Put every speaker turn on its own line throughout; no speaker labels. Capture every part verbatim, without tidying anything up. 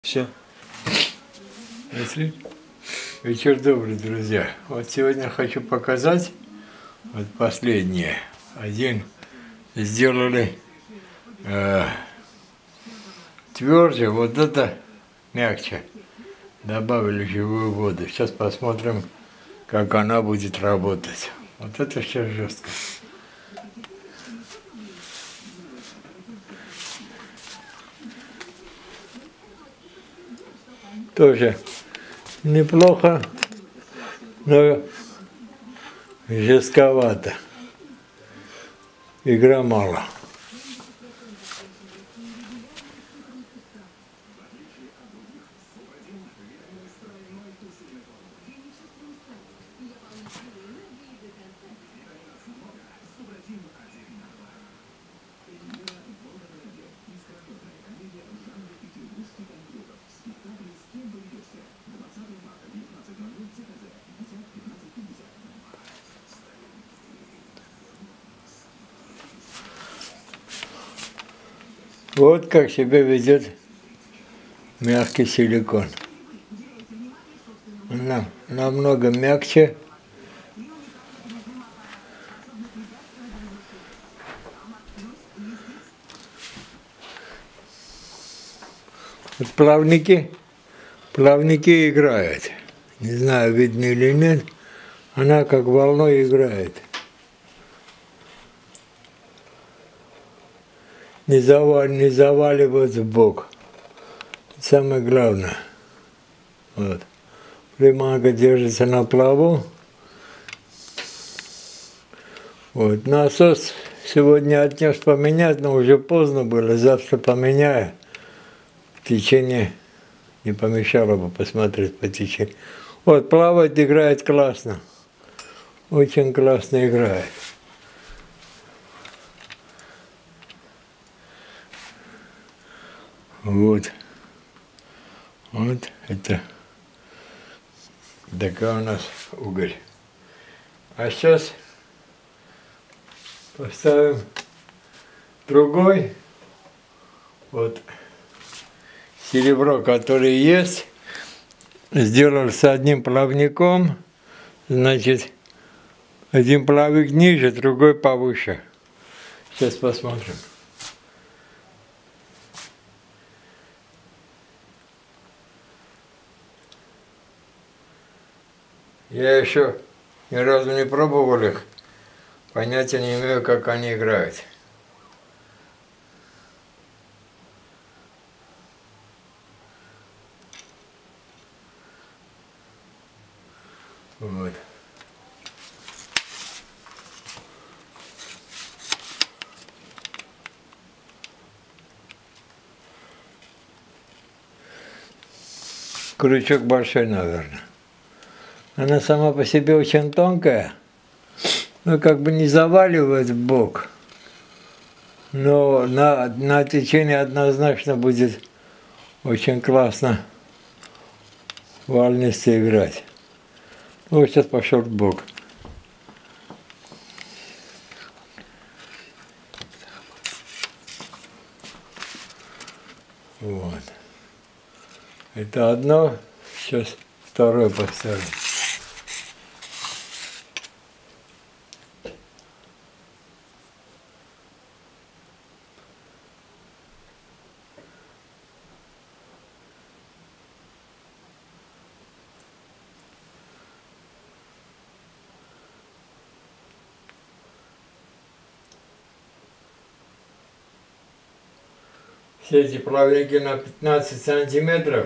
Все. Вечер добрый, друзья. Вот сегодня хочу показать вот последнее. Один сделали э, тверже, вот это мягче. Добавили живую воду. Сейчас посмотрим, как она будет работать. Вот это сейчас жестко. Тоже неплохо, но жестковато. Игра мало. Вот как себя ведет мягкий силикон. Она намного мягче. Вот плавники, плавники играют. Не знаю, видно или нет. Она как волной играет. Не, завал, не заваливать в бок. Самое главное. Вот. Приманка держится на плаву. Вот. Насос сегодня отнес поменять, но уже поздно было. Завтра поменяю. В течение не помешало бы посмотреть по течению. Вот, плавать играет классно. Очень классно играет. Вот. Вот это такая у нас уголь. А сейчас поставим другой. Вот серебро, которое есть. Сделал с одним плавником. Значит, один плавник ниже, другой повыше. Сейчас посмотрим. Я еще ни разу не пробовал их, понятия не имею, как они играют. Вот. Крючок большой, наверное. Она сама по себе очень тонкая, ну как бы не заваливает в бок, но на, на течение однозначно будет очень классно вальности играть. Ну, сейчас пошел в бок. Вот. Это одно, сейчас второе поставлю. Все эти плавники на пятнадцать сантиметров.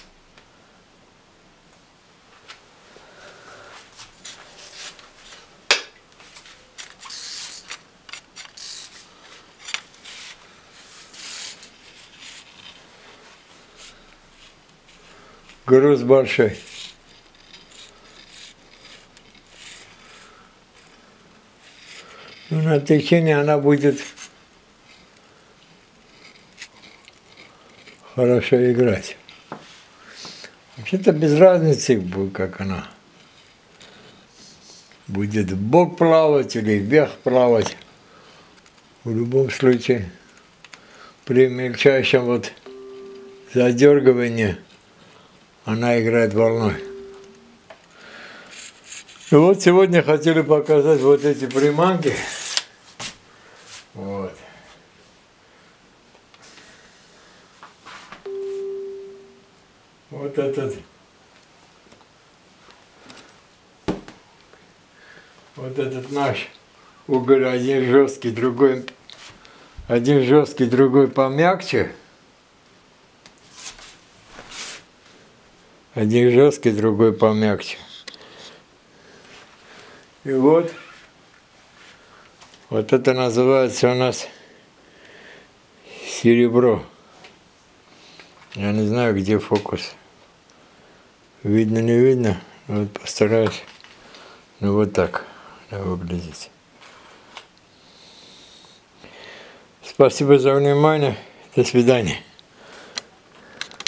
Груз большой. Ну, на течение она будет хорошо играть. Вообще-то без разницы, как она будет в бок плавать или вверх плавать. В любом случае, при мельчайшем вот задергивание, она играет волной. И вот сегодня хотели показать вот эти приманки. Вот. Вот этот. Вот этот наш уголь, один жесткий, другой, один жесткий, другой помягче. Один жесткий, другой помягче. И вот, вот это называется у нас серебро. Я не знаю, где фокус. Видно, не видно. Вот постараюсь. Ну вот так выглядит. Спасибо за внимание. До свидания.